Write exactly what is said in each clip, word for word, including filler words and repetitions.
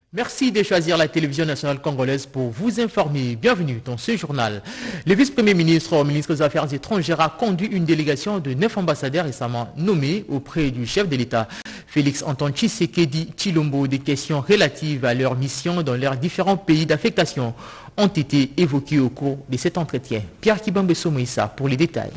Merci de choisir la télévision nationale congolaise pour vous informer. Bienvenue dans ce journal. Le vice-premier ministre au ministre des Affaires étrangères a conduit une délégation de neuf ambassadeurs récemment nommés auprès du chef de l'État. Félix Antoine Tshisekedi Tshilombo, des questions relatives à leur mission dans leurs différents pays d'affectation ont été évoquées au cours de cet entretien. Pierre Kibambe Somoïssa pour les détails.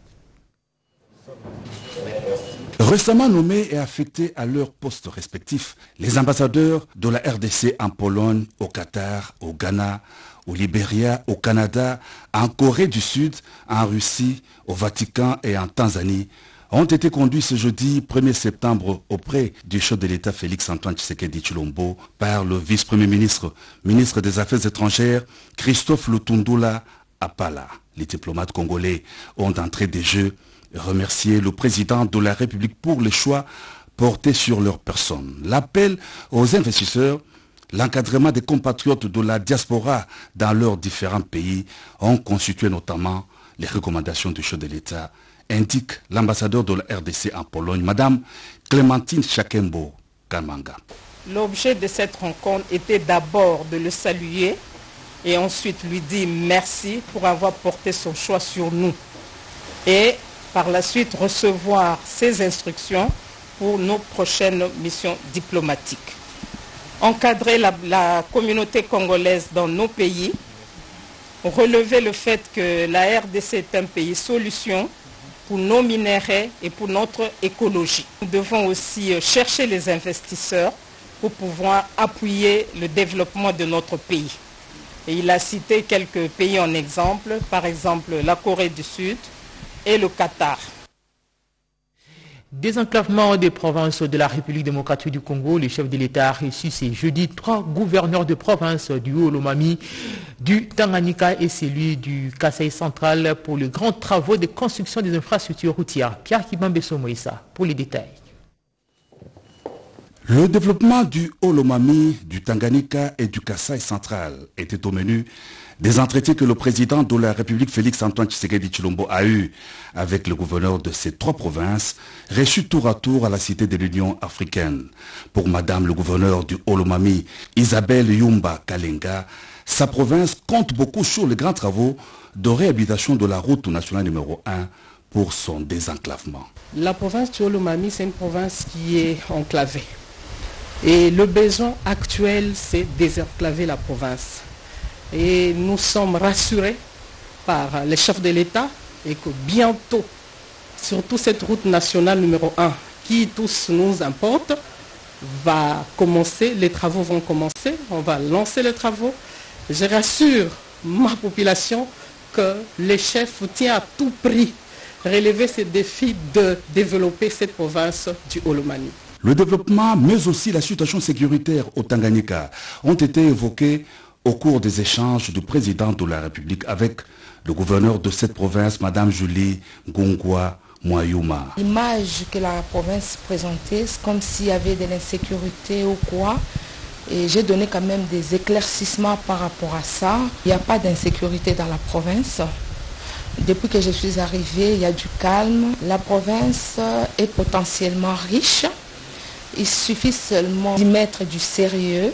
Récemment nommés et affectés à leurs postes respectifs, les ambassadeurs de la R D C en Pologne, au Qatar, au Ghana, au Libéria, au Canada, en Corée du Sud, en Russie, au Vatican et en Tanzanie ont été conduits ce jeudi premier septembre auprès du chef de l'État Félix Antoine Tshisekedi Tshilombo par le vice-premier ministre, ministre des Affaires étrangères Christophe Lutundula Apala. Les diplomates congolais ont d'entrée des jeux remercier le président de la République pour les choix portés sur leur personne. L'appel aux investisseurs, l'encadrement des compatriotes de la diaspora dans leurs différents pays ont constitué notamment les recommandations du chef de l'État, indique l'ambassadeur de la R D C en Pologne, Madame Clémentine Chakembo Kamanga. L'objet de cette rencontre était d'abord de le saluer et ensuite lui dire merci pour avoir porté son choix sur nous. Et par la suite recevoir ses instructions pour nos prochaines missions diplomatiques. Encadrer la, la communauté congolaise dans nos pays, relever le fait que la R D C est un pays solution pour nos minéraux et pour notre écologie. Nous devons aussi chercher les investisseurs pour pouvoir appuyer le développement de notre pays. Et il a cité quelques pays en exemple, par exemple la Corée du Sud, et le Qatar. Désenclavement des provinces de la République démocratique du Congo, le chef de l'État a reçu ce jeudi trois gouverneurs de province du Haut-Lomami, du Tanganyika et celui du Kasaï central pour les grands travaux de construction des infrastructures routières. Pierre Kibambe Somoïssa pour les détails. Le développement du Haut-Lomami, du Tanganyika et du Kasaï central était au menu des entretiens que le président de la République Félix Antoine Tshisekedi Tshilombo a eu avec le gouverneur de ces trois provinces, reçus tour à tour à la Cité de l'Union africaine. Pour Madame le gouverneur du Haut-Lomami, Isabelle Yumba Kalenga, sa province compte beaucoup sur les grands travaux de réhabilitation de la route nationale numéro un pour son désenclavement. La province du Haut-Lomami, c'est une province qui est enclavée. Et le besoin actuel, c'est désenclaver la province. Et nous sommes rassurés par les chefs de l'État et que bientôt, surtout cette route nationale numéro un, qui tous nous importe, va commencer, les travaux vont commencer, on va lancer les travaux. Je rassure ma population que les chefs tiennent à tout prix relever ce défi de développer cette province du Haut-Lomami. Le développement, mais aussi la situation sécuritaire au Tanganyika ont été évoqués au cours des échanges du président de la République avec le gouverneur de cette province, Madame Julie Ngungwa Mwayuma. L'image que la province présentait, c'est comme s'il y avait de l'insécurité ou quoi. Et j'ai donné quand même des éclaircissements par rapport à ça. Il n'y a pas d'insécurité dans la province. Depuis que je suis arrivée, il y a du calme. La province est potentiellement riche. Il suffit seulement d'y mettre du sérieux.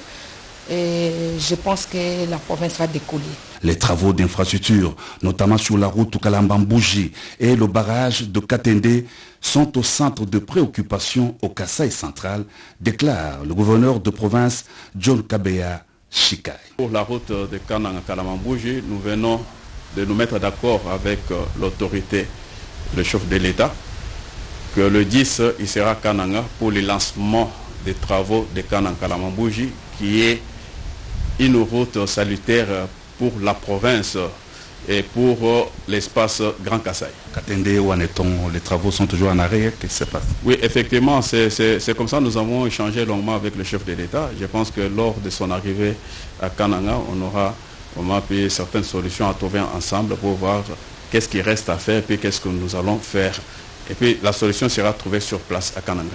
Et je pense que la province va décoller. Les travaux d'infrastructure, notamment sur la route Kalambambouji et le barrage de Katende, sont au centre de préoccupation au Kasaï central, déclare le gouverneur de province John Kabeya Shikai. Pour la route de Kananga-Kalambambouji, nous venons de nous mettre d'accord avec l'autorité, le chef de l'État, que le dix, il sera Kananga pour le lancement des travaux de Kananga-Kalambambouji, qui est une route salutaire pour la province et pour l'espace Grand Kasaï. Katende, où en est-on? Les travaux sont toujours en arrêt. Qu'est-ce qui se passe? Oui, effectivement, c'est comme ça. Nous avons échangé longuement avec le chef de l'État. Je pense que lors de son arrivée à Kananga, on aura on a pu certaines solutions à trouver ensemble pour voir qu'est-ce qui reste à faire et puis qu'est-ce que nous allons faire. Et puis la solution sera trouvée sur place à Kananga.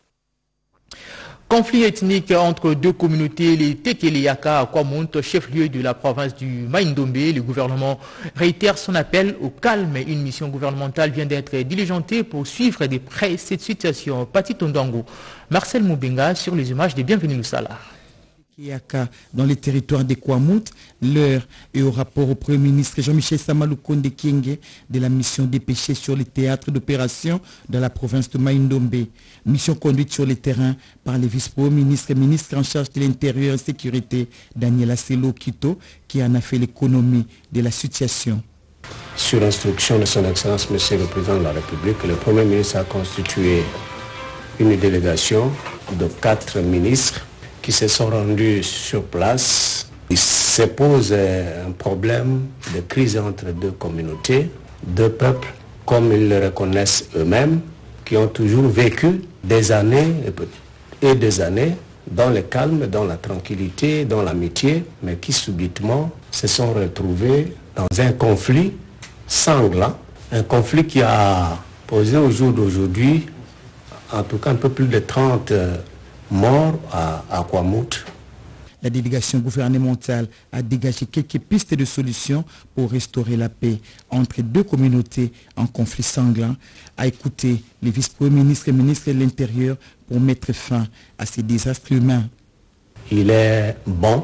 Conflit ethnique entre deux communautés, les Tekeleyaka à Kwamonte, chef-lieu de la province du Maïndombe. Le gouvernement réitère son appel au calme. Une mission gouvernementale vient d'être diligentée pour suivre de près cette situation. Pati Tondango, Marcel Moubenga sur les images de Bienvenue Loussala. Dans les territoires des Kwamout, l'heure est au rapport au Premier ministre Jean-Michel Sama Lukonde Kyenge de la mission dépêchée sur les théâtres d'opération dans la province de Maïndombe. Mission conduite sur le terrain par le vice-premier ministre et ministre en charge de l'Intérieur et Sécurité, Daniel Asselo Kito, qui en a fait l'économie de la situation. Sur instruction de son Excellence, Monsieur le Président de la République, le Premier ministre a constitué une délégation de quatre ministres qui se sont rendus sur place. Il se pose un problème de crise entre deux communautés, deux peuples, comme ils le reconnaissent eux-mêmes, qui ont toujours vécu des années et des années dans le calme, dans la tranquillité, dans l'amitié, mais qui subitement se sont retrouvés dans un conflit sanglant, un conflit qui a posé au jour d'aujourd'hui en tout cas un peu plus de trente morts à, à Kwamout. La délégation gouvernementale a dégagé quelques pistes de solutions pour restaurer la paix entre deux communautés en conflit sanglant, a écouté les vice-premiers ministres et ministres de l'Intérieur pour mettre fin à ces désastres humains. Il est bon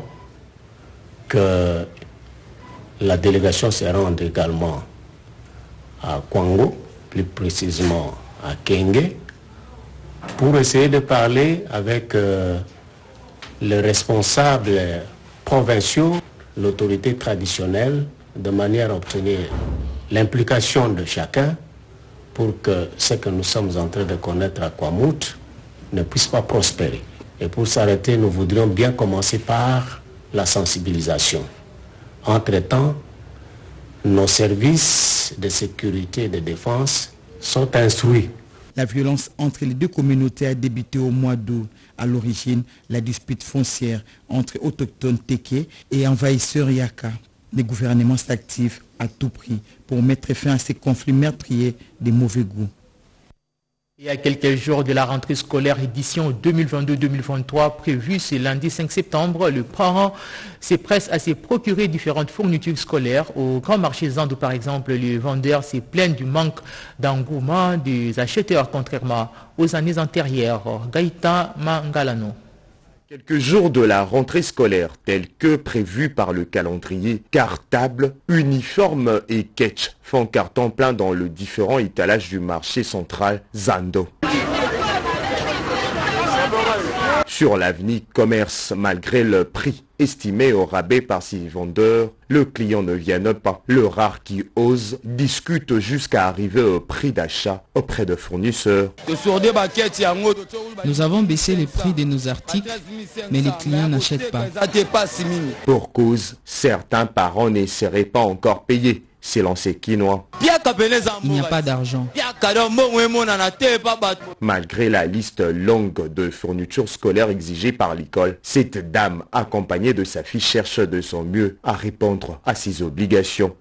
que la délégation se rende également à Kwango, plus précisément à Kenge, pour essayer de parler avec euh, les responsables provinciaux, l'autorité traditionnelle, de manière à obtenir l'implication de chacun pour que ce que nous sommes en train de connaître à Kwamout ne puisse pas prospérer. Et pour s'arrêter, nous voudrions bien commencer par la sensibilisation. Entre-temps, nos services de sécurité et de défense sont instruits. La violence entre les deux communautés a débuté au mois d'août. À l'origine, la dispute foncière entre autochtones Teke et envahisseurs Yaka. Le gouvernement s'active à tout prix pour mettre fin à ces conflits meurtriers de mauvais goût. Il y a quelques jours de la rentrée scolaire édition deux mille vingt-deux deux mille vingt-trois prévue ce lundi cinq septembre, le parent s'empresse à se procurer différentes fournitures scolaires. Au grand marché Zando par exemple, les vendeurs se plaignent du manque d'engouement des acheteurs contrairement aux années antérieures. Gaïta Mangalano. Quelques jours de la rentrée scolaire, telle que prévue par le calendrier, cartables, uniformes et ketch font carton plein dans le différent étalage du marché central Zando. Sur l'avenue Commerce, malgré le prix estimé au rabais par ses vendeurs, le client ne vient pas. Le rare qui ose discute jusqu'à arriver au prix d'achat auprès de fournisseurs. Nous avons baissé les prix de nos articles, mais les clients n'achètent pas. Pour cause, certains parents ne seraient pas encore payés. C'est lancé quinoa. Il n'y a pas d'argent. Malgré la liste longue de fournitures scolaires exigées par l'école, cette dame, accompagnée de sa fille, cherche de son mieux à répondre à ses obligations.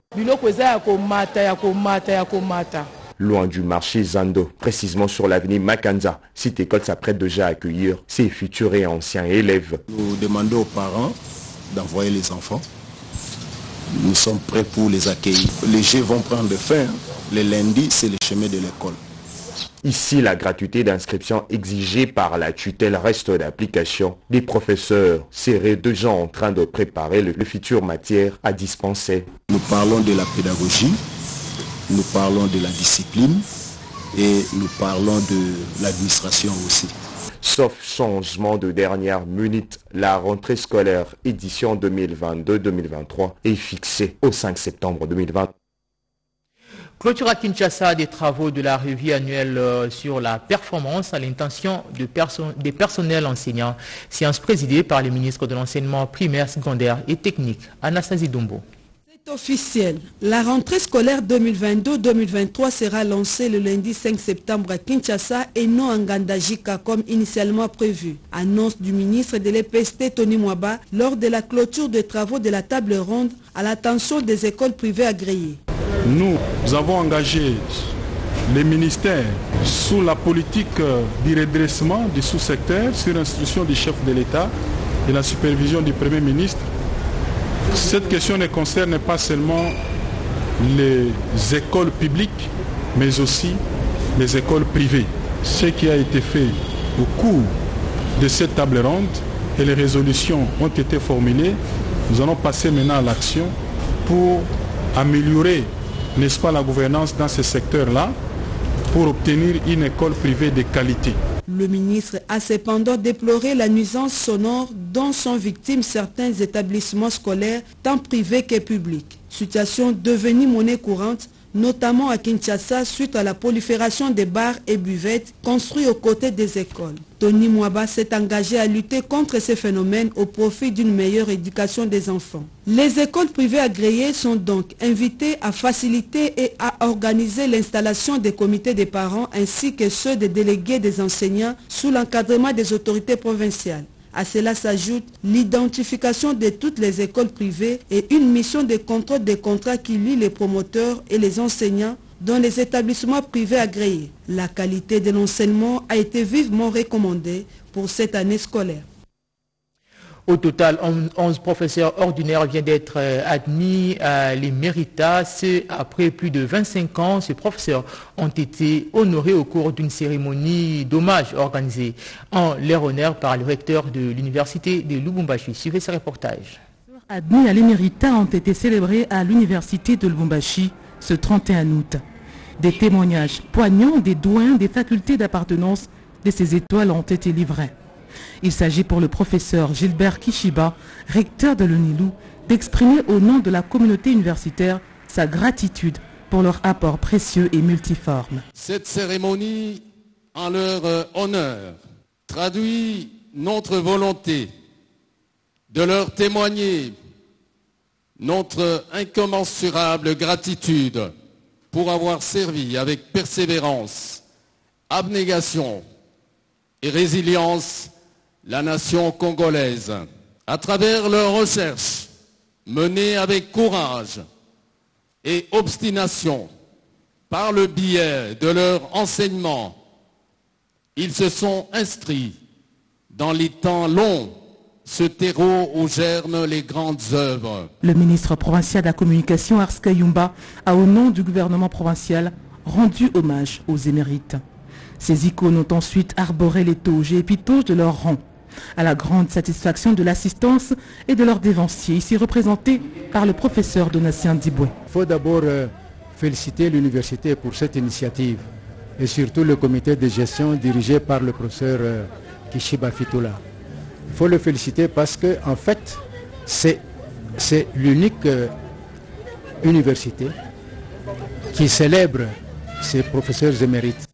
Loin du marché Zando, précisément sur l'avenue Makanza, cette école s'apprête déjà à accueillir ses futurs et anciens élèves. Nous demandons aux parents d'envoyer les enfants. Nous sommes prêts pour les accueillir. Les jeux vont prendre fin. Le lundi, c'est le chemin de l'école. Ici, la gratuité d'inscription exigée par la tutelle reste d'application. Les professeurs seraient déjà en train de préparer le, le futur matière à dispenser. Nous parlons de la pédagogie, nous parlons de la discipline et nous parlons de l'administration aussi. Sauf changement de dernière minute, la rentrée scolaire édition deux mille vingt-deux deux mille vingt-trois est fixée au cinq septembre deux mille vingt. Clôture à Kinshasa des travaux de la revue annuelle sur la performance à l'intention de perso des personnels enseignants, séance présidée par le ministre de l'enseignement primaire, secondaire et technique, Anastasie Dombo. Officiel. La rentrée scolaire deux mille vingt-deux deux mille vingt-trois sera lancée le lundi cinq septembre à Kinshasa et non à Ngandajika comme initialement prévu. Annonce du ministre de l'E P S T Tony Mwaba lors de la clôture des travaux de la table ronde à l'attention des écoles privées agréées. Nous, nous avons engagé les ministères sous la politique du redressement du sous-secteur sur instruction du chef de l'État et la supervision du Premier ministre. Cette question ne concerne pas seulement les écoles publiques, mais aussi les écoles privées. Ce qui a été fait au cours de cette table ronde et les résolutions ont été formulées. Nous allons passer maintenant à l'action pour améliorer, n'est-ce pas, la gouvernance dans ce secteur-là, pour obtenir une école privée de qualité. Le ministre a cependant déploré la nuisance sonore dont sont victimes certains établissements scolaires, tant privés que publics. Situation devenue monnaie courante, notamment à Kinshasa suite à la prolifération des bars et buvettes construits aux côtés des écoles. Tony Mwaba s'est engagé à lutter contre ces phénomènes au profit d'une meilleure éducation des enfants. Les écoles privées agréées sont donc invitées à faciliter et à organiser l'installation des comités des parents ainsi que ceux des délégués des enseignants sous l'encadrement des autorités provinciales. À cela s'ajoute l'identification de toutes les écoles privées et une mission de contrôle des contrats qui lie les promoteurs et les enseignants dans les établissements privés agréés. La qualité de l'enseignement a été vivement recommandée pour cette année scolaire. Au total, onze professeurs ordinaires viennent d'être admis à l'Éméritat. Après plus de vingt-cinq ans, ces professeurs ont été honorés au cours d'une cérémonie d'hommage organisée en leur honneur par le recteur de l'université de Lubumbashi. Suivez ce reportage. Admis à l'Éméritat ont été célébrés à l'université de Lubumbashi ce trente et un août. Des témoignages poignants des doyens des facultés d'appartenance de ces étoiles ont été livrés. Il s'agit pour le professeur Gilbert Kishiba, recteur de l'UNILU, d'exprimer au nom de la communauté universitaire sa gratitude pour leur apport précieux et multiforme. Cette cérémonie en leur honneur traduit notre volonté de leur témoigner notre incommensurable gratitude pour avoir servi avec persévérance, abnégation et résilience la nation congolaise. À travers leurs recherches menées avec courage et obstination, par le biais de leur enseignement, ils se sont inscrits dans les temps longs, ce terreau où germent les grandes œuvres. Le ministre provincial de la communication, Ars Kayumba, a au nom du gouvernement provincial rendu hommage aux émérites. Ces icônes ont ensuite arboré les toges et épitoges de leur rang, à la grande satisfaction de l'assistance et de leurs dévanciers, ici représentés par le professeur Donatien Diboué. Il faut d'abord euh, féliciter l'université pour cette initiative et surtout le comité de gestion dirigé par le professeur euh, Kishiba Fitoula. Il faut le féliciter parce que en fait, c'est, c'est l'unique euh, université qui célèbre ses professeurs émérites.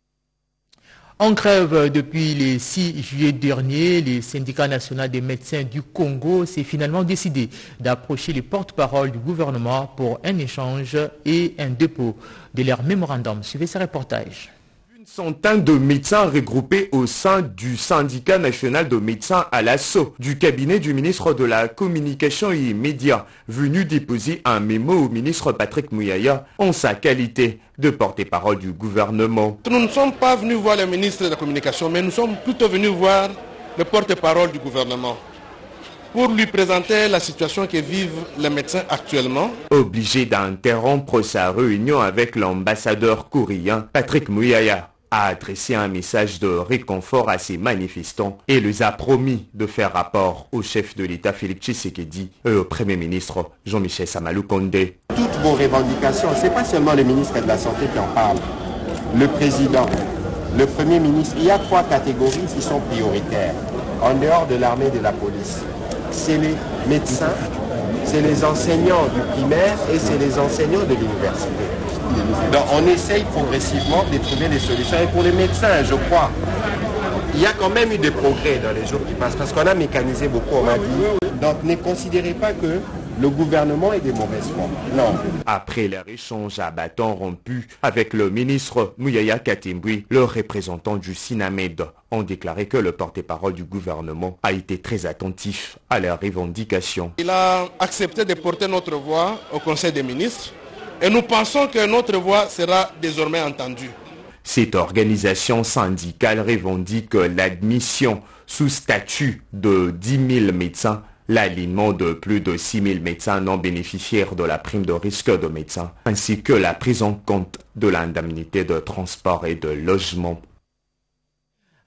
En grève depuis le six juillet dernier, le syndicat national des médecins du Congo s'est finalement décidé d'approcher les porte-parole du gouvernement pour un échange et un dépôt de leur mémorandum. Suivez ce reportage. Une centaine de médecins regroupés au sein du syndicat national de médecins à l'assaut du cabinet du ministre de la Communication et Médias, venu déposer un mémo au ministre Patrick Muyaya en sa qualité de porte-parole du gouvernement. Nous ne sommes pas venus voir le ministre de la Communication, mais nous sommes plutôt venus voir le porte-parole du gouvernement pour lui présenter la situation que vivent les médecins actuellement. Obligé d'interrompre sa réunion avec l'ambassadeur coréen, Patrick Muyaya a adressé un message de réconfort à ses manifestants et les a promis de faire rapport au chef de l'État Félix Tshisekedi et au Premier ministre Jean-Michel Sama Lukonde. Toutes vos revendications, ce n'est pas seulement le ministre de la Santé qui en parle, le président, le Premier ministre. Il y a trois catégories qui sont prioritaires en dehors de l'armée et de la police. C'est les médecins, c'est les enseignants du primaire et c'est les enseignants de l'université. Donc on essaye progressivement de trouver des solutions. Et pour les médecins, je crois, il y a quand même eu des progrès dans les jours qui passent parce qu'on a mécanisé beaucoup, on m'a dit. Donc ne considérez pas que le gouvernement est de mauvaise foi. Non. Après leur échange à bâton rompu avec le ministre Muyaya Katimbui, le représentant du SINAMED ont déclaré que le porte-parole du gouvernement a été très attentif à leurs revendications. Il a accepté de porter notre voix au Conseil des ministres et nous pensons que notre voix sera désormais entendue. Cette organisation syndicale revendique l'admission sous statut de dix mille médecins, l'alignement de plus de six mille médecins non bénéficiaires de la prime de risque de médecins, ainsi que la prise en compte de l'indemnité de transport et de logement.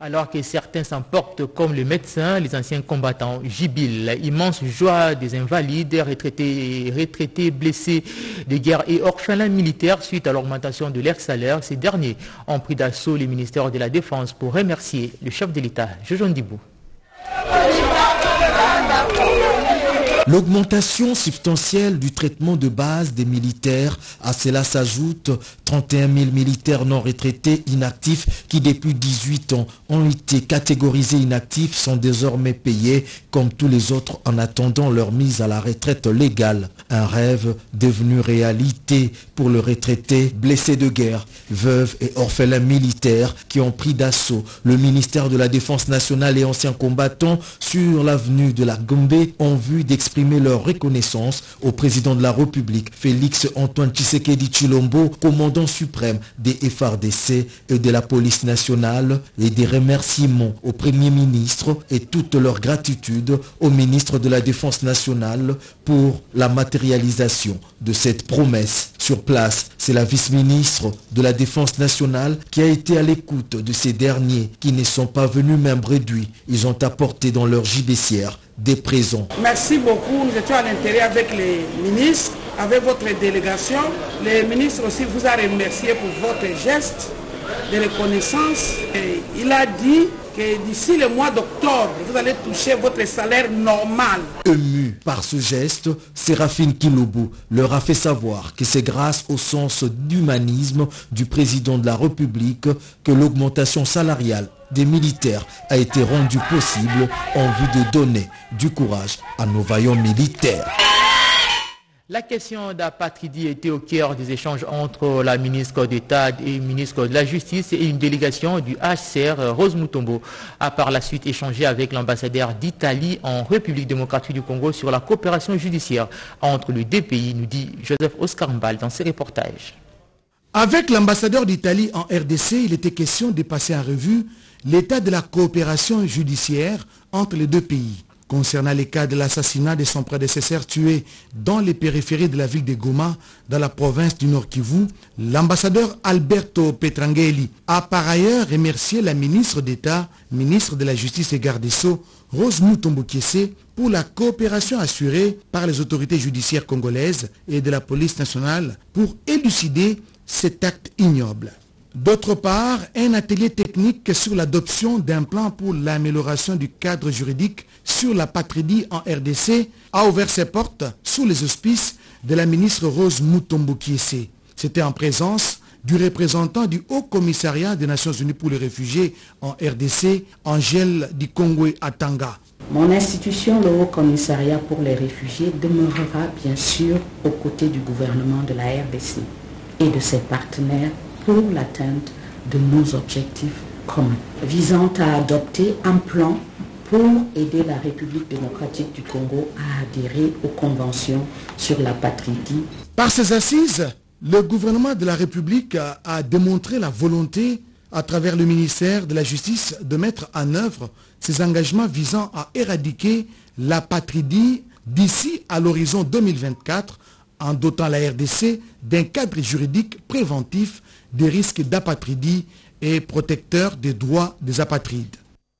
Alors que certains s'emportent comme les médecins, les anciens combattants jubilent. Immense joie des invalides, retraités, retraités, blessés de guerre et orphelins militaires suite à l'augmentation de leur salaire. Ces derniers ont pris d'assaut le ministère de la Défense pour remercier le chef de l'État, Jojo Ndibou. L'augmentation substantielle du traitement de base des militaires, à cela s'ajoutent trente et un mille militaires non retraités inactifs qui depuis dix-huit ans ont été catégorisés inactifs, sont désormais payés comme tous les autres en attendant leur mise à la retraite légale. Un rêve devenu réalité pour le retraité blessé de guerre, veuves et orphelins militaires qui ont pris d'assaut le ministère de la Défense nationale et anciens combattants sur l'avenue de la Gombe en vue d'exprimer leur reconnaissance au président de la République, Félix Antoine Tshisekedi Tshilombo, commandant suprême des F R D C et de la police nationale, et des remerciements au Premier ministre et toute leur gratitude au ministre de la Défense nationale pour la matérialisation de cette promesse. Sur place, c'est la vice-ministre de la Défense nationale qui a été à l'écoute de ces derniers qui ne sont pas venus même réduits. Ils ont apporté dans leur gibecière des présents. Merci beaucoup. Nous étions à l'intérieur avec les ministres, avec votre délégation. Le ministre aussi vous a remercié pour votre geste de reconnaissance. Et il a dit que d'ici le mois d'octobre, vous allez toucher votre salaire normal. Ému par ce geste, Séraphine Kilobo leur a fait savoir que c'est grâce au sens d'humanisme du président de la République que l'augmentation salariale des militaires a été rendue possible en vue de donner du courage à nos vaillants militaires. La question d'apatridie était au cœur des échanges entre la ministre d'État et le ministre de la Justice et une délégation du H C R, Rose Mutombo, a par la suite échangé avec l'ambassadeur d'Italie en République démocratique du Congo sur la coopération judiciaire entre les deux pays, nous dit Joseph Oscar Mbal dans ses reportages. Avec l'ambassadeur d'Italie en R D C, il était question de passer en revue l'état de la coopération judiciaire entre les deux pays. Concernant les cas de l'assassinat de son prédécesseur tué dans les périphéries de la ville de Goma, dans la province du Nord Kivu, l'ambassadeur Alberto Petrangeli a par ailleurs remercié la ministre d'État, ministre de la Justice et garde des Sceaux, Rose Mutombo Kiese, pour la coopération assurée par les autorités judiciaires congolaises et de la police nationale pour élucider cet acte ignoble. D'autre part, un atelier technique sur l'adoption d'un plan pour l'amélioration du cadre juridique sur la patridie en R D C a ouvert ses portes sous les auspices de la ministre Rose Mutombo Kiese. C'était en présence du représentant du Haut Commissariat des Nations Unies pour les réfugiés en R D C, Angèle Dikongwe Atanga. Mon institution, le Haut Commissariat pour les réfugiés, demeurera bien sûr aux côtés du gouvernement de la R D C et de ses partenaires pour l'atteinte de nos objectifs communs, visant à adopter un plan pour aider la République démocratique du Congo à adhérer aux conventions sur la patridie. Par ces assises, le gouvernement de la République a, a démontré la volonté, à travers le ministère de la Justice, de mettre en œuvre ses engagements visant à éradiquer la patridie d'ici à l'horizon deux mille vingt-quatre, en dotant la R D C d'un cadre juridique préventif des risques d'apatridie et protecteur des droits des apatrides.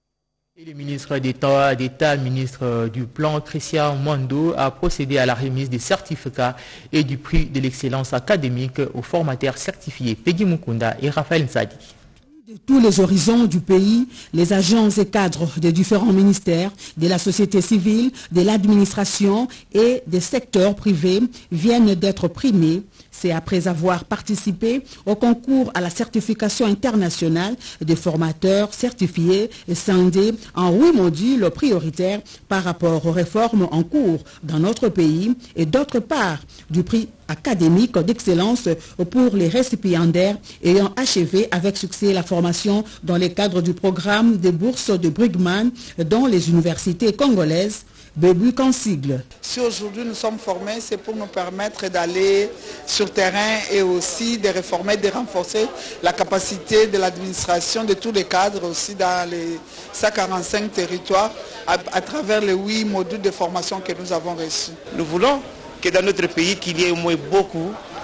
Et le ministre d'État, d'État, ministre du Plan, Christian Mwando, a procédé à la remise des certificats et du prix de l'excellence académique aux formateurs certifiés Peggy Mukunda et Raphaël Nzadi. De tous les horizons du pays, les agents et cadres des différents ministères, de la société civile, de l'administration et des secteurs privés viennent d'être primés. C'est après avoir participé au concours à la certification internationale des formateurs certifiés et scindés en huit modules prioritaires par rapport aux réformes en cours dans notre pays et d'autre part du prix académique d'excellence pour les récipiendaires ayant achevé avec succès la formation dans le cadre du programme des bourses de Brugman dans les universités congolaises. Bébu Consigle. Si aujourd'hui nous sommes formés, c'est pour nous permettre d'aller sur terrain et aussi de réformer, de renforcer la capacité de l'administration de tous les cadres aussi dans les cent quarante-cinq territoires à, à travers les huit modules de formation que nous avons reçus. Nous voulons que dans notre pays, qu'il y ait au moins beaucoup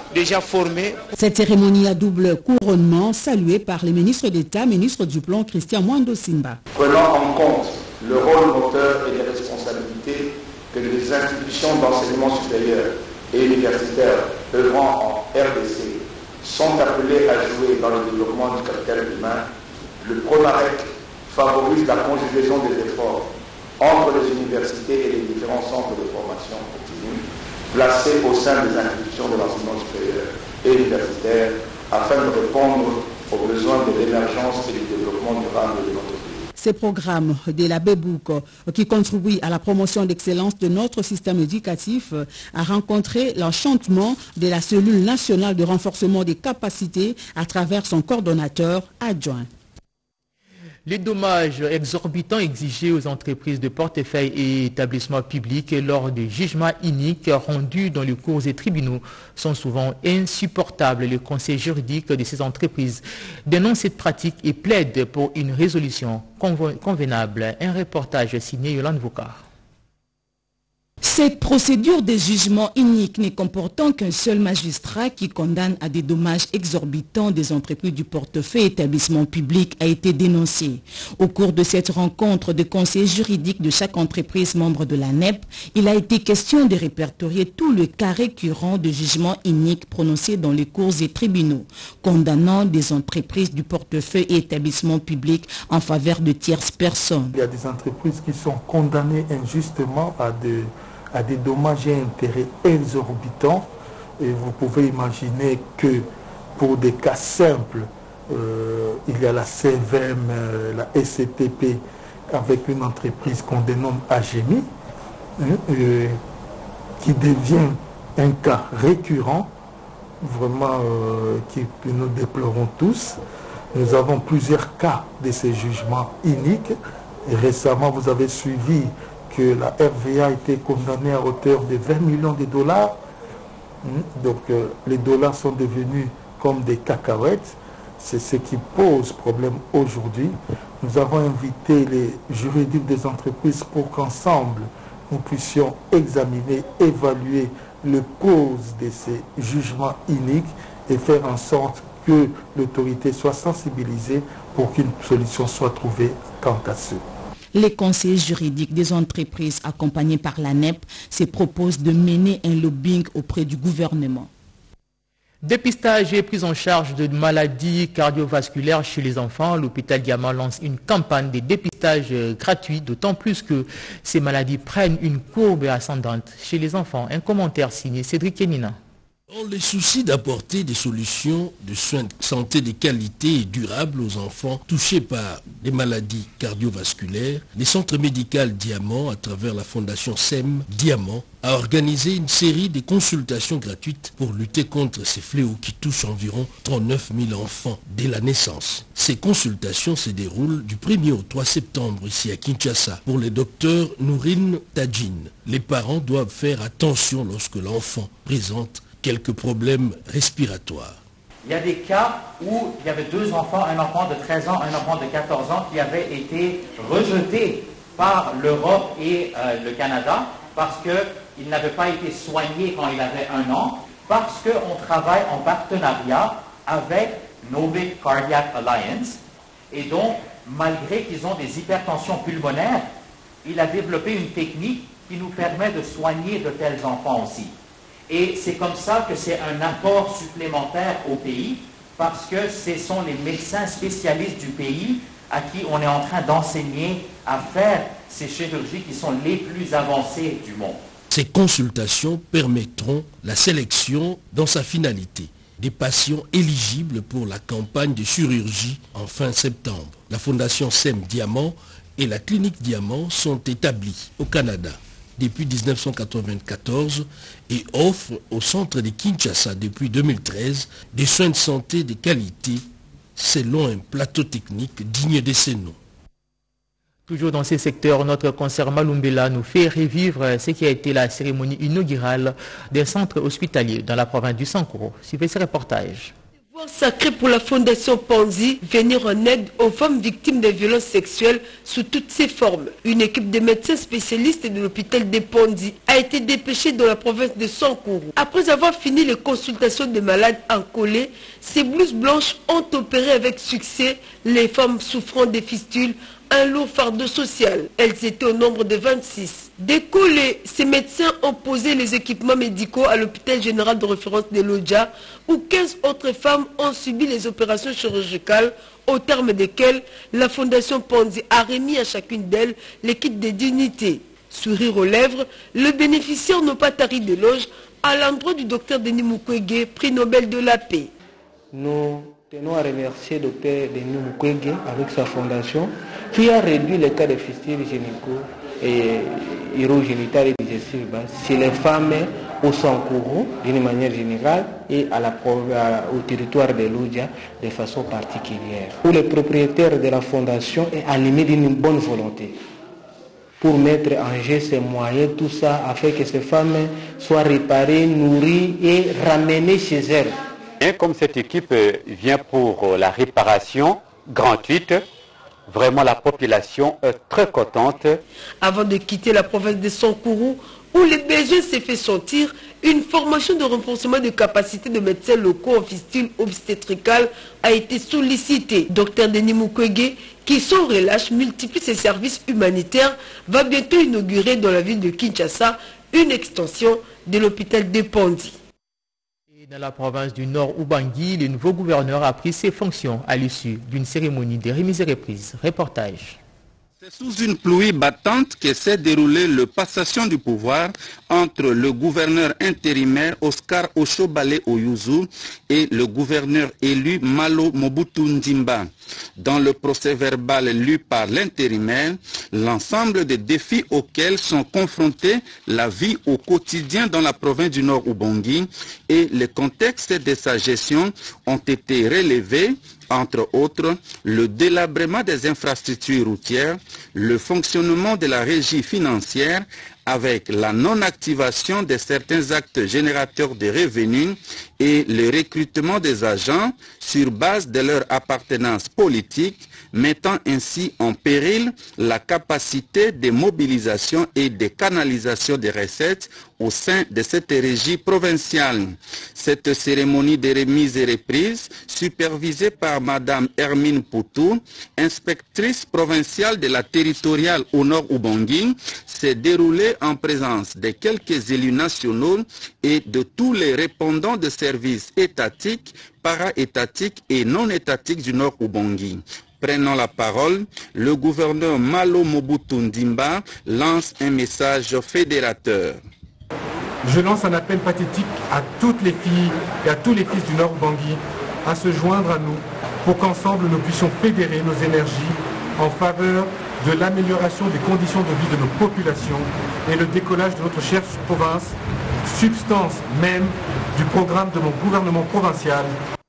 déjà formés. Cette cérémonie à double couronnement saluée par les ministres d'État, ministre du Plan Christian Mwando Simba. Prenant en compte le rôle moteur et les responsabilités que les institutions d'enseignement supérieur et universitaire œuvrant en R D C sont appelées à jouer dans le développement du capital humain, le PRONAREC favorise la conjugaison des efforts entre les universités et les différents centres de formation continue placés au sein des institutions de l'enseignement supérieur et universitaire afin de répondre aux besoins de l'émergence et du développement durable de notre pays. Ces programmes de la B E B O C qui contribuent à la promotion d'excellence de notre système éducatif a rencontré l'enchantement de la cellule nationale de renforcement des capacités à travers son coordonnateur adjoint. Les dommages exorbitants exigés aux entreprises de portefeuille et établissements publics lors des jugements iniques rendus dans les cours et tribunaux sont souvent insupportables. Le conseil juridique de ces entreprises dénonce cette pratique et plaide pour une résolution convenable. Un reportage signé Yolande Vokar. Cette procédure de jugement unique ne comportant qu'un seul magistrat qui condamne à des dommages exorbitants des entreprises du portefeuille établissement public a été dénoncée. Au cours de cette rencontre de conseillers juridiques de chaque entreprise membre de la N E P, il a été question de répertorier tout le cas récurrent de jugements uniques prononcés dans les cours et tribunaux, condamnant des entreprises du portefeuille et établissement public en faveur de tierces personnes. Il y a des entreprises qui sont condamnées injustement à des à des dommages et intérêts exorbitants. Et vous pouvez imaginer que pour des cas simples, euh, il y a la C V M, euh, la S C T P, avec une entreprise qu'on dénomme A G M I, hein, euh, qui devient un cas récurrent, vraiment euh, qui, que nous déplorons tous. Nous avons plusieurs cas de ces jugements iniques. Et récemment, vous avez suivi que la R V A a été condamnée à hauteur de vingt millions de dollars. Donc euh, les dollars sont devenus comme des cacahuètes. C'est ce qui pose problème aujourd'hui. Nous avons invité les juridiques des entreprises pour qu'ensemble, nous puissions examiner, évaluer les causes de ces jugements iniques et faire en sorte que l'autorité soit sensibilisée pour qu'une solution soit trouvée quant à ce. Les conseillers juridiques des entreprises accompagnés par la N E P se proposent de mener un lobbying auprès du gouvernement. Dépistage et prise en charge de maladies cardiovasculaires chez les enfants. L'hôpital Diamant lance une campagne de dépistage gratuit, d'autant plus que ces maladies prennent une courbe ascendante chez les enfants. Un commentaire signé Cédric Kenina. Dans le souci d'apporter des solutions de soins de santé de qualité et durables aux enfants touchés par des maladies cardiovasculaires, le centre médical Diamant, à travers la fondation S E M Diamant, a organisé une série de consultations gratuites pour lutter contre ces fléaux qui touchent environ trente-neuf mille enfants dès la naissance. Ces consultations se déroulent du premier au trois septembre ici à Kinshasa pour le docteur Nourine Tadjine. Les parents doivent faire attention lorsque l'enfant présente quelques problèmes respiratoires. Il y a des cas où il y avait deux enfants, un enfant de treize ans, un enfant de quatorze ans qui avaient été rejetés par l'Europe et euh, le Canada parce qu'ils n'avaient pas été soignés quand il avait un an, parce qu'on travaille en partenariat avec Novik Cardiac Alliance. Et donc, malgré qu'ils ont des hypertensions pulmonaires, il a développé une technique qui nous permet de soigner de tels enfants aussi. Et c'est comme ça que c'est un apport supplémentaire au pays, parce que ce sont les médecins spécialistes du pays à qui on est en train d'enseigner à faire ces chirurgies qui sont les plus avancées du monde. Ces consultations permettront la sélection dans sa finalité des patients éligibles pour la campagne de chirurgie en fin septembre. La fondation S E M Diamant et la clinique Diamant sont établies au Canada depuis mille neuf cent quatre-vingt-quatorze et offrent au centre de Kinshasa depuis deux mille treize des soins de santé de qualité selon un plateau technique digne de ces noms. Toujours dans ces secteurs, notre concert Malumbela nous fait revivre ce qui a été la cérémonie inaugurale d'un centre hospitalier dans la province du Sankoro. Suivez ce reportage. Consacré pour la Fondation Panzi, venir en aide aux femmes victimes de violences sexuelles sous toutes ses formes. Une équipe de médecins spécialistes de l'hôpital de Panzi a été dépêchée dans la province de Sankourou. Après avoir fini les consultations des malades en collé, ces blouses blanches ont opéré avec succès les femmes souffrant des fistules, un lourd fardeau social. Elles étaient au nombre de vingt-six. Décollés, ces médecins ont posé les équipements médicaux à l'hôpital général de référence de Lodja, où quinze autres femmes ont subi les opérations chirurgicales, au terme desquelles la Fondation Panzi a remis à chacune d'elles les kits de dignité. Sourire aux lèvres, le bénéficiaire n'a pas tari d'éloges à l'endroit du docteur Denis Mukwege, prix Nobel de la paix. Nous tenons à remercier le docteur Denis Mukwege avec sa fondation qui a réduit les cas de fistules gynéco et urogénitales et digestives chez les femmes au Sankourou d'une manière générale et à la, à, au territoire de Lodja de façon particulière. Pour les propriétaires de la fondation est animé d'une bonne volonté pour mettre en jeu ces moyens, tout ça afin que ces femmes soient réparées, nourries et ramenées chez elles. Et comme cette équipe vient pour la réparation gratuite, vraiment la population est très contente. Avant de quitter la province de Sankourou, où les besoins s'est fait sentir, une formation de renforcement de capacités de médecins locaux en fistule obstétricale a été sollicitée. Docteur Denis Mukwege, qui sans relâche multiplie ses services humanitaires, va bientôt inaugurer dans la ville de Kinshasa une extension de l'hôpital de Panzi. Dans la province du Nord Ubangui, le nouveau gouverneur a pris ses fonctions à l'issue d'une cérémonie de remise et reprise. Reportage. C'est sous une pluie battante que s'est déroulée la passation du pouvoir entre le gouverneur intérimaire Oscar Oshobale Oyuzu et le gouverneur élu Malo Mobutu Ndimba. Dans le procès verbal lu par l'intérimaire, l'ensemble des défis auxquels sont confrontés la vie au quotidien dans la province du Nord Ubangui et le contexte de sa gestion ont été relevés. Entre autres, le délabrement des infrastructures routières, le fonctionnement de la régie financière avec la non-activation de certains actes générateurs de revenus et le recrutement des agents sur base de leur appartenance politique, mettant ainsi en péril la capacité de mobilisation et de canalisation des recettes au sein de cette régie provinciale. Cette cérémonie de remise et reprise, supervisée par Madame Hermine Poutou, inspectrice provinciale de la territoriale au Nord Ubangui, s'est déroulée en présence de quelques élus nationaux et de tous les répondants de services étatiques, para-étatiques et non-étatiques du Nord Ubangui. Prenant la parole, le gouverneur Malo Mobutu Ndimba lance un message fédérateur. Je lance un appel pathétique à toutes les filles et à tous les fils du Nord Ubangui à se joindre à nous pour qu'ensemble nous puissions fédérer nos énergies en faveur de l'amélioration des conditions de vie de nos populations et le décollage de notre chère province, substance même du programme de mon gouvernement provincial.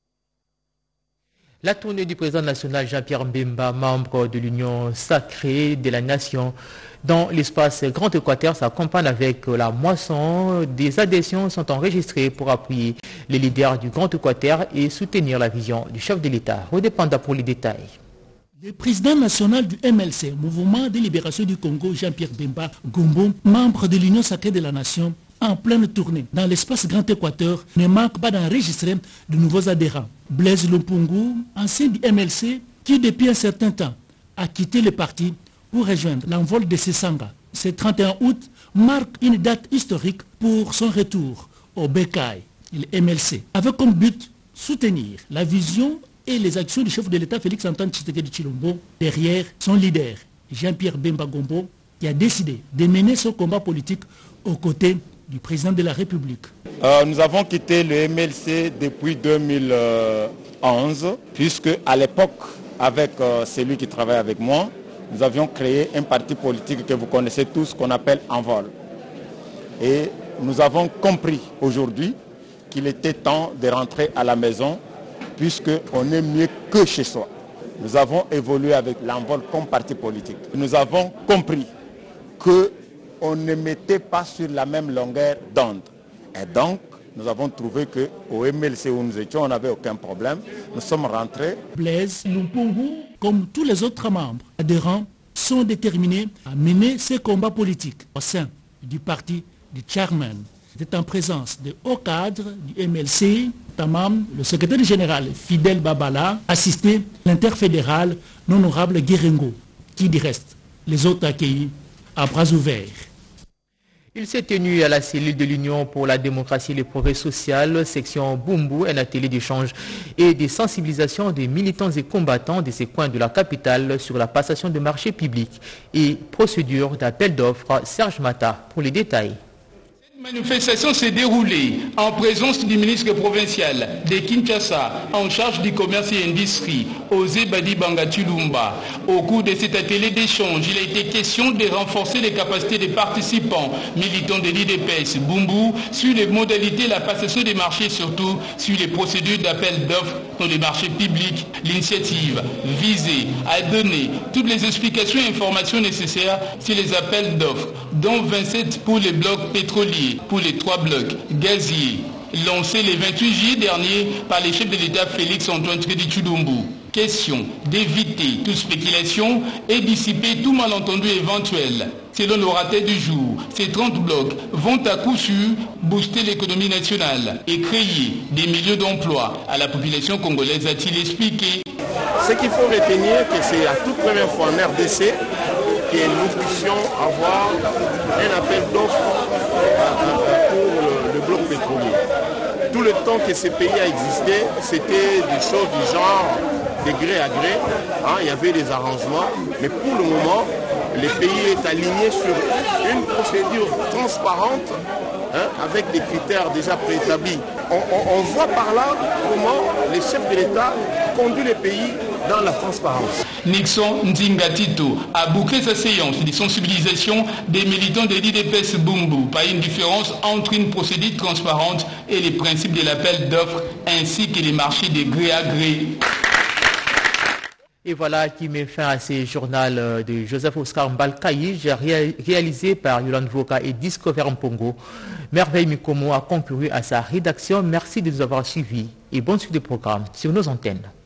La tournée du président national Jean-Pierre Mbemba, membre de l'Union sacrée de la nation, dans l'espace Grand Équateur s'accompagne avec la moisson. Des adhésions sont enregistrées pour appuyer les leaders du Grand Équateur et soutenir la vision du chef de l'État. Redépendant pour les détails. Le président national du M L C, Mouvement de libération du Congo, Jean-Pierre Bemba Gombo, membre de l'Union sacrée de la nation, en pleine tournée dans l'espace Grand Équateur, ne manque pas d'enregistrer de nouveaux adhérents. Blaise Lompungu, ancien du M L C, qui depuis un certain temps a quitté le parti pour rejoindre l'envol de Sessanga. Ce trente et un août marque une date historique pour son retour au B K I, le M L C, avec comme but soutenir la vision et les actions du chef de l'État Félix Antoine Tshisekedi Tshilombo derrière son leader Jean-Pierre Bemba Gombo, qui a décidé de mener ce combat politique aux côtés du président de la République. Euh, nous avons quitté le M L C depuis deux mille onze, puisque à l'époque, avec euh, celui qui travaille avec moi, nous avions créé un parti politique que vous connaissez tous, qu'on appelle Envol. Et nous avons compris aujourd'hui qu'il était temps de rentrer à la maison, puisqu'on est mieux que chez soi. Nous avons évolué avec l'Envol comme parti politique. Nous avons compris qu'on ne mettait pas sur la même longueur d'onde. Et donc, nous avons trouvé qu'au M L C où nous étions, on n'avait aucun problème. Nous sommes rentrés. Blaise Lumpungu, comme tous les autres membres adhérents, sont déterminés à mener ces combats politiques au sein du parti du chairman. C'est en présence de hauts cadres du M L C, notamment le secrétaire général Fidel Babala, assisté l'interfédéral l'honorable Guérengo, qui dit reste les autres accueillis à bras ouverts. Il s'est tenu à la cellule de l'Union pour la démocratie et le progrès social, section Bumbu, un atelier d'échange et de sensibilisation des militants et combattants de ces coins de la capitale sur la passation de marchés publics et procédure d'appel d'offres. Serge Mata pour les détails. La manifestation s'est déroulée en présence du ministre provincial de Kinshasa en charge du commerce et industrie, Osé Badi Bangatulumba. Au cours de cet atelier d'échange, il a été question de renforcer les capacités des participants, militants de l'I D P S Bumbu, sur les modalités de la passation des marchés, surtout sur les procédures d'appel d'offres dans les marchés publics. L'initiative visait à donner toutes les explications et informations nécessaires sur les appels d'offres, dont vingt-sept pour les blocs pétroliers, pour les trois blocs gaziers, lancés le vingt-huit juillet dernier par les chefs de l'État Félix-Antoine Tshisekedi Tshilombo. Question d'éviter toute spéculation et dissiper tout malentendu éventuel. Selon l'orateur du jour, ces trente blocs vont à coup sûr booster l'économie nationale et créer des milliers d'emplois à la population congolaise, a-t-il expliqué. Ce qu'il faut retenir, que c'est la toute première fois en R D C que nous puissions avoir un appel d'offres pour le, le bloc pétrolier. Tout le temps que ce pays a existé, c'était des choses du genre de gré à gré. Hein, il y avait des arrangements, mais pour le moment, le pays est aligné sur une procédure transparente, hein, avec des critères déjà préétablis. On, on, on voit par là comment les chefs de l'État conduisent le pays dans la transparence. Nixon Ndingatito a bouclé sa séance de sensibilisation des militants de l'I D P S Bumbu par une différence entre une procédure transparente et les principes de l'appel d'offres ainsi que les marchés de gré à gré. Et voilà qui met fin à ce journal de Joseph Oscar Mbalkaï, réalisé par Yolande Voka et Discover Mpongo. Merveille Mikomo a concouru à sa rédaction. Merci de nous avoir suivis et bonne suite de programme sur nos antennes.